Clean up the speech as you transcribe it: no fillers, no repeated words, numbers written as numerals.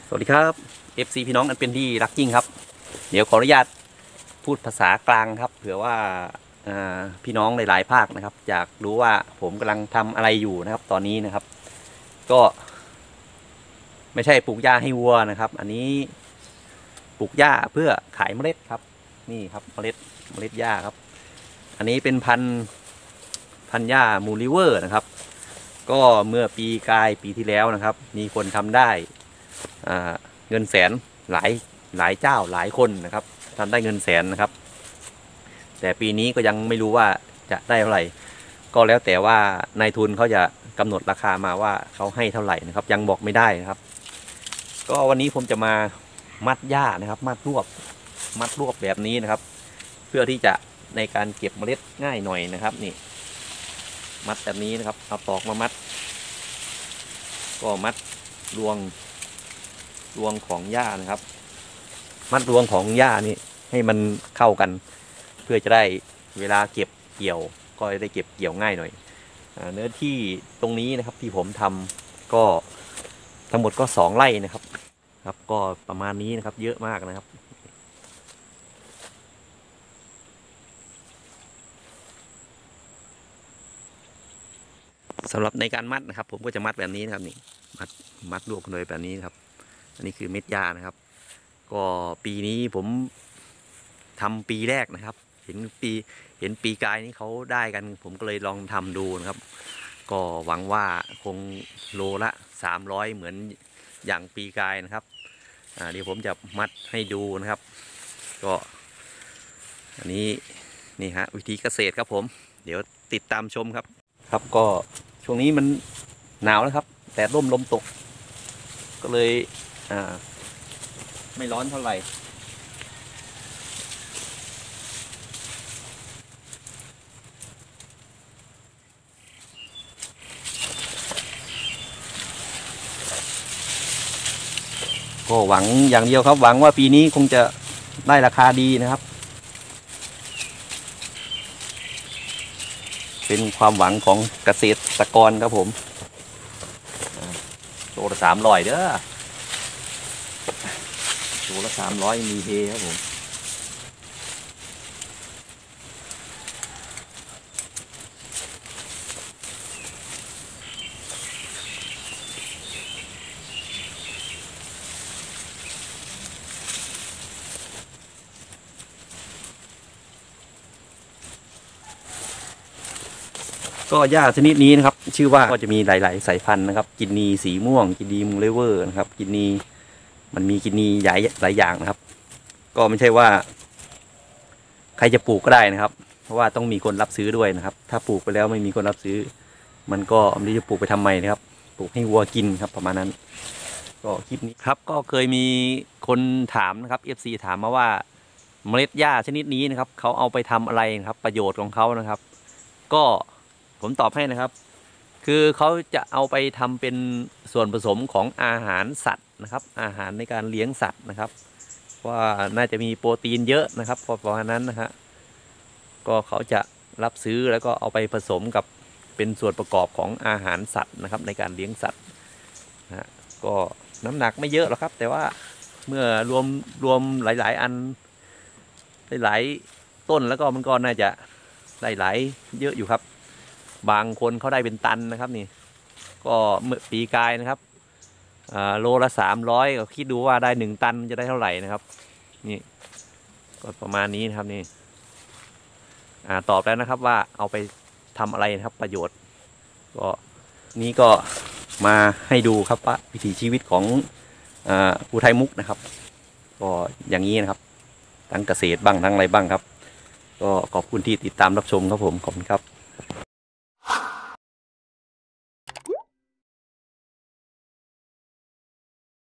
สวัสดีครับ FC พี่น้องอันเป็นที่รักยิ่งครับเดี๋ยวขออนุญาตพูดภาษากลางครับเผื่อว่าพี่น้องหลายๆภาคนะครับอยากรู้ว่าผมกำลังทำอะไรอยู่นะครับตอนนี้นะครับก็ไม่ใช่ปลูกหญ้าให้วัวนะครับอันนี้ปลูกหญ้าเพื่อขายเมล็ดครับนี่ครับเมล็ดหญ้าครับอันนี้เป็นพันธุ์หญ้ามูลิเวอร์นะครับก็เมื่อปีที่แล้วนะครับมีคนทำได้เงินแสนหลายเจ้าหลายคนนะครับทำได้เงินแสนนะครับแต่ปีนี้ก็ยังไม่รู้ว่าจะได้เท่าไหร่ก็แล้วแต่ว่านายทุนเขาจะกำหนดราคามาว่าเขาให้เท่าไหร่นะครับยังบอกไม่ได้นะครับก็วันนี้ผมจะมามัดหญ้านะครับมัดรวบแบบนี้นะครับเพื่อที่จะในการเก็บเมล็ดง่ายหน่อยนะครับนี่มัดแบบนี้นะครับเอาตอกมามัดก็มัดรวงของหญ้านะครับมัดรวงของหญ้านี่ให้มันเข้ากันเพื่อจะได้เวลาเก็บเกี่ยวก็ได้เก็บเกี่ยวง่ายหน่อยเนื้อที่ตรงนี้นะครับที่ผมทำก็ทั้งหมดก็2 ไร่นะครับก็ประมาณนี้นะครับเยอะมากนะครับสำหรับในการมัดนะครับผมก็จะมัดแบบนี้นะครับนี่มัดรวบกันเลยแบบนี้ครับอันนี้คือเม็ดหญ้านะครับก็ปีนี้ผมทำปีแรกนะครับเห็นปีกายนี้เขาได้กันผมก็เลยลองทำดูนะครับก็หวังว่าคงโลละ300เหมือนอย่างปีกายนะครับเดี๋ยวผมจะมัดให้ดูนะครับก็อันนี้นี่ฮะวิธีเกษตรครับผมเดี๋ยวติดตามชมครับก็ช่วงนี้มันหนาวนะครับแต่ลมตกก็เลยไม่ร้อนเท่าไหร่ก็หวังอย่างเดียวครับหวังว่าปีนี้คงจะได้ราคาดีนะครับเป็นความหวังของเกษตรกรครับผมโลละ300เด้อโลละ300มีเฮครับผมก็หญ้าชนิดนี้นะครับชื่อว่าก็จะมีหลายสายพันธุ์นะครับกินนีสีม่วงกินนีมูเลเวอร์นะครับกินนีมันมีกินนีหลายอย่างนะครับก็ไม่ใช่ว่าใครจะปลูกก็ได้นะครับเพราะว่าต้องมีคนรับซื้อด้วยนะครับถ้าปลูกไปแล้วไม่มีคนรับซื้อมันก็ไม่รู้จะปลูกไปทำไมนะครับปลูกให้วัวกินครับประมาณนั้นก็คลิปนี้ครับก็เคยมีคนถามนะครับ FC ถามมาว่าเมล็ดหญ้าชนิดนี้นะครับเขาเอาไปทำอะไรครับประโยชน์ของเขานะครับก็ผมตอบให้นะครับคือเขาจะเอาไปทำเป็นส่วนผสมของอาหารสัตว์นะครับอาหารในการเลี้ยงสัตว์นะครับว่าน่าจะมีโปรตีนเยอะนะครับประมาณนั้นนะฮะก็เขาจะรับซื้อแล้วก็เอาไปผสมกับเป็นส่วนประกอบของอาหารสัตว์นะครับในการเลี้ยงสัตว์นะก็น้ำหนักไม่เยอะหรอกครับแต่ว่าเมื่อรวมหลายๆอันหลายต้นแล้วก็มันก็น่าจะได้หลายเยอะอยู่ครับบางคนเขาได้เป็นตันนะครับนี่ก็เมื่อปีกายนะครับโลละ300ก็คิดดูว่าได้1 ตันจะได้เท่าไหร่นะครับนี่ก็ประมาณนี้นะครับนี่ตอบแล้วนะครับว่าเอาไปทำอะไรนะครับประโยชน์ก็นี้ก็มาให้ดูครับว่าวิถีชีวิตของภูไทยมุกนะครับก็อย่างนี้นะครับทั้งเกษตรบ้างทั้งอะไรบ้างครับก็ขอบคุณที่ติดตามรับชมครับผมขอบคุณครับ